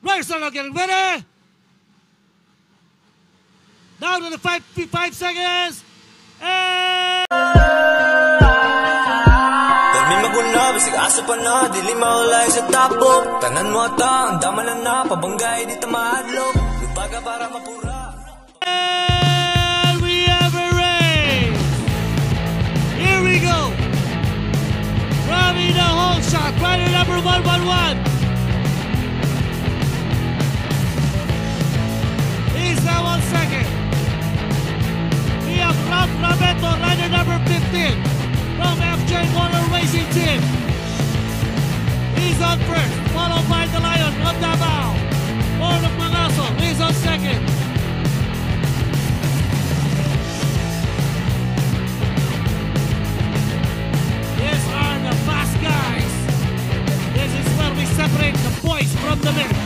Riders are now getting ready. Down to the 5 seconds. And... Dami maguna, bisig aso pa na, dili maulay sa tapok. Tanan mo ata, ang damalan na, pabanggay di tamadlok. Lubaga para mapura. And we have a race. Here we go. Robbie the whole shot, rider number 111. He's now on second. We have Ralph Rameto, rider number 15 from FJ Motor Racing Team. He's on first, followed by the Lion of Davao. Orlok Mangaso, he's on second. These are the fast guys. This is where we separate the boys from the men.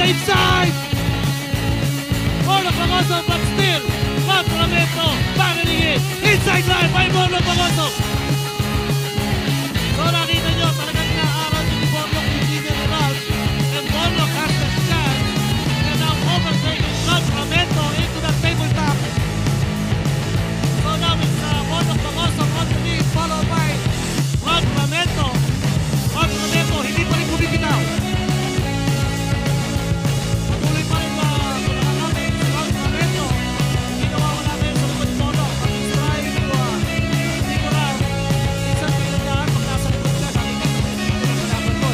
inside! Mono Pagoso, but still, Montalban battling it. Inside line by Mono Pagoso. So nakita nyo, talagang naaral ni Borlock yung linya ni Ralph. And Borlock has the chance. And now overtaking Montalban into the tabletop. So now it's Mono Pagoso on the lead, followed by Montalban. Montalban, hindi pa rin bumibitaw. Patuloy pa rin nakakapit si Montalban. Hindi nawawala ngayon sa likod ni Mono. At he's trying to figure out isang pinagdaan pag nasa likod siya. Nakikita mo yung pinagdaan ko.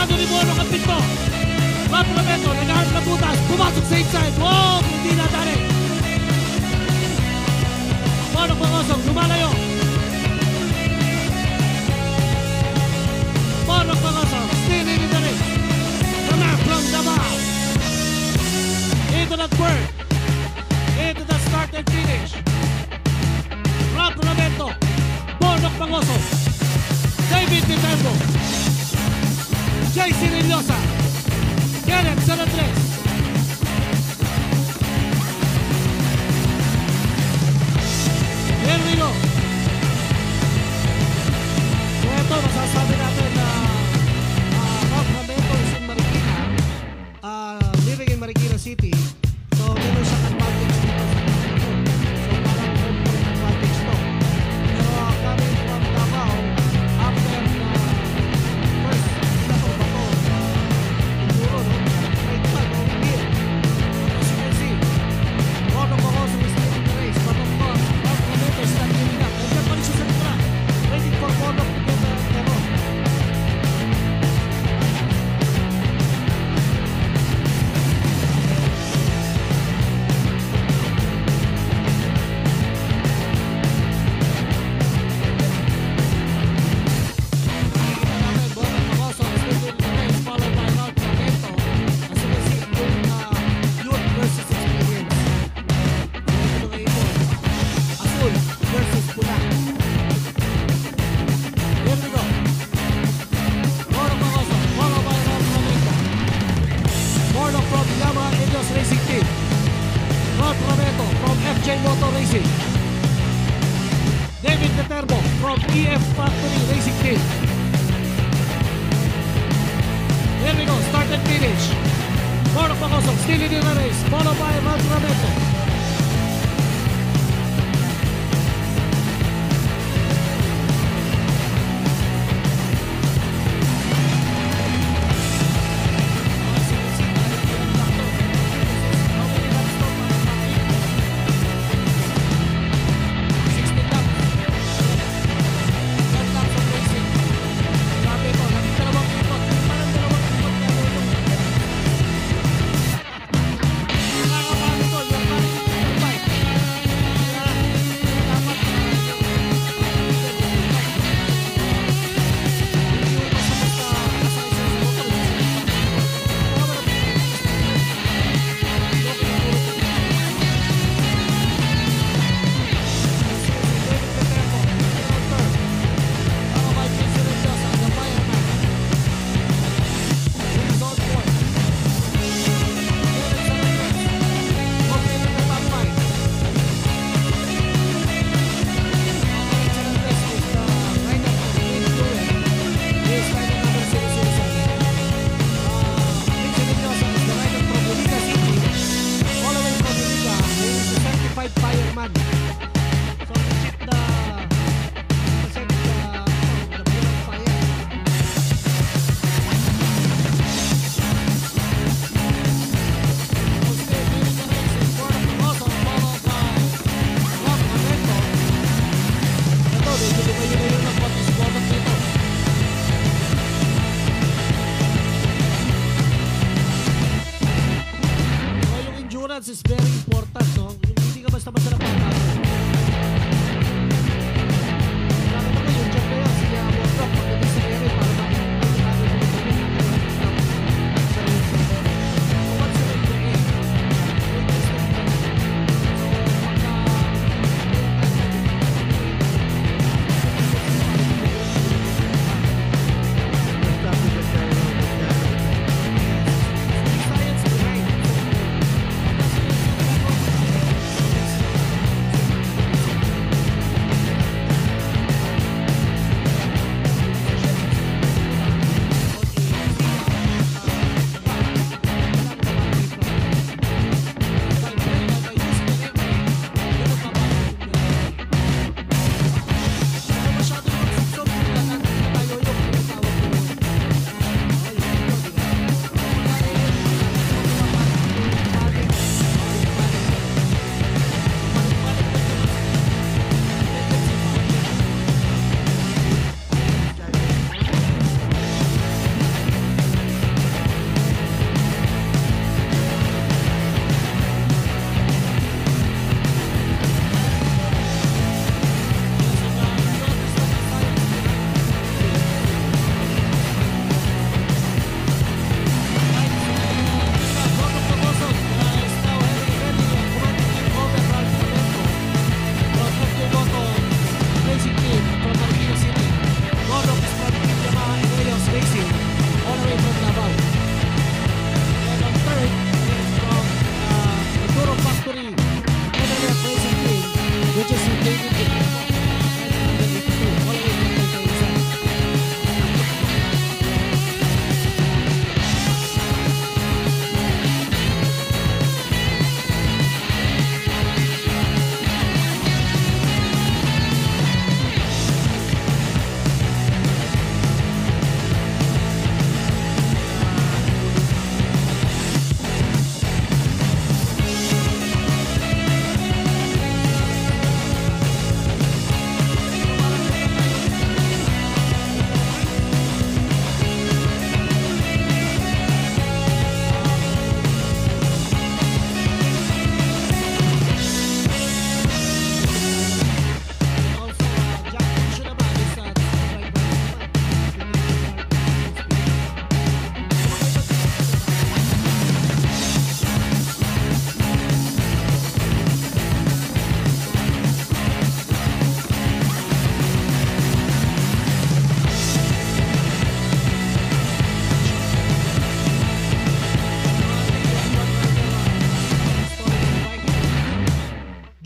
Sarado ni Bono ang pinto. Rob Roberto, nag-aharap na butas. Pumasok sa inside. Wow! Hindi na dali. Bono Pangosong, lumalayo. Bono Pangosong, still in the race. The man from Davao. Into that bird. Into the start and finish. Rob Roberto. Bono Pangosong. David Viterbo. JC Rillosa. Kenneth Sanatres. Here we go. So ito, masasabi natin na Rob Roberto is in Marikina, living in Marikina City. So meron siyang advantage dito sa Marikina. So parang home court advantage to. Pero coming from Davao, after first bato, siguro, no? Right pa, going here. As you can see, Bono Pangosong is leading the race. But of course, Rob Roberto is not giving up. Nandiyan pa rin siya sa track, waiting for Bono to get the road. MOTO Racing. David Viterbo from EF Factory Racing Team. Here we go, start and finish. Bono Pangosong still in the race, followed by Rob Roberto. Is very important, no? Hindi ka basta-basta napapagod. Kailangan naman yung job na yan, siya MOTO, pag hindi sa ere, para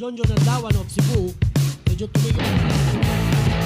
John Nandawan of Cebu, medyo tumigil ang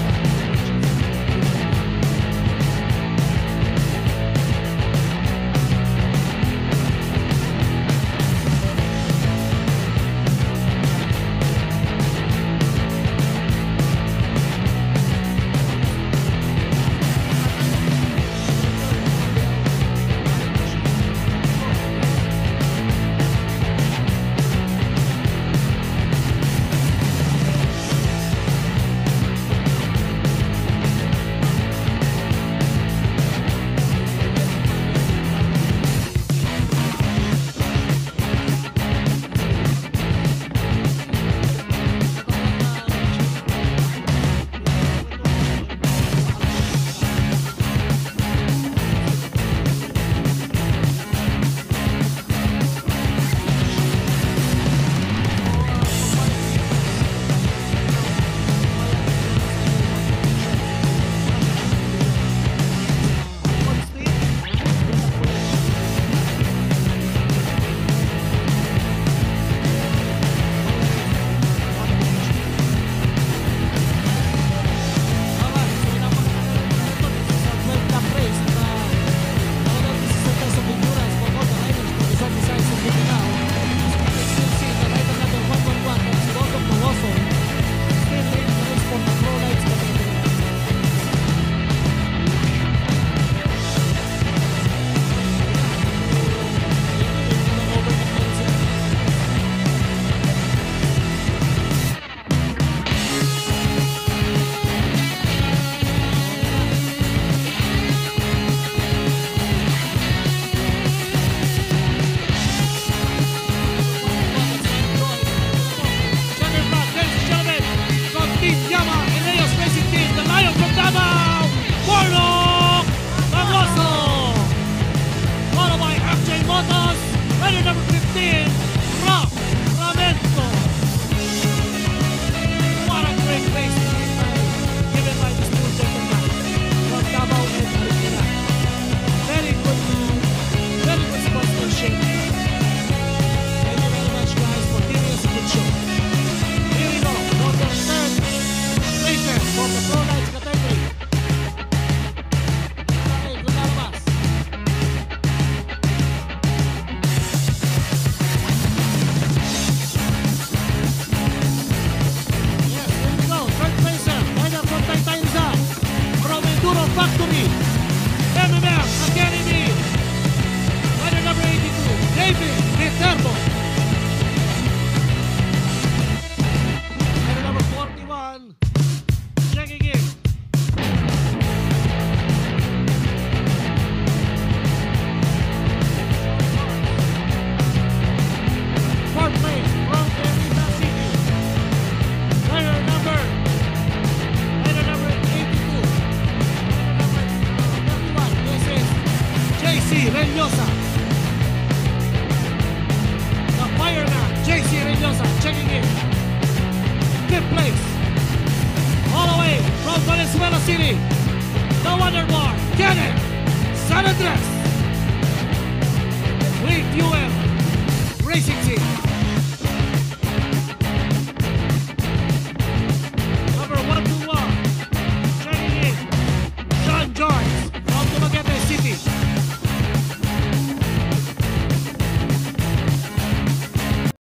City, no wonder more, Kenneth, San Andres, with UM Racing Team.